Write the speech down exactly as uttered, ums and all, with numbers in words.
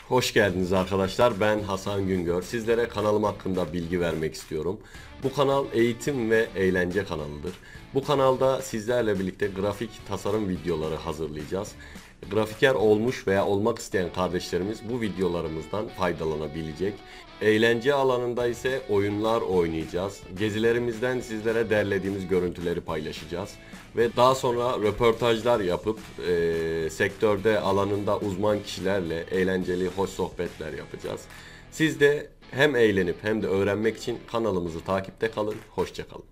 Hoş geldiniz arkadaşlar. Ben Hasan Güngör. Sizlere kanalım hakkında bilgi vermek istiyorum. Bu kanal eğitim ve eğlence kanalıdır. Bu kanalda sizlerle birlikte grafik tasarım videoları hazırlayacağız. Grafiker olmuş veya olmak isteyen kardeşlerimiz bu videolarımızdan faydalanabilecek. Eğlence alanında ise oyunlar oynayacağız. Gezilerimizden sizlere derlediğimiz görüntüleri paylaşacağız. Ve daha sonra röportajlar yapıp e, sektörde alanında uzman kişilerle eğlenceli, hoş sohbetler yapacağız. Siz de hem eğlenip hem de öğrenmek için kanalımızı takipte kalın. Hoşça kalın.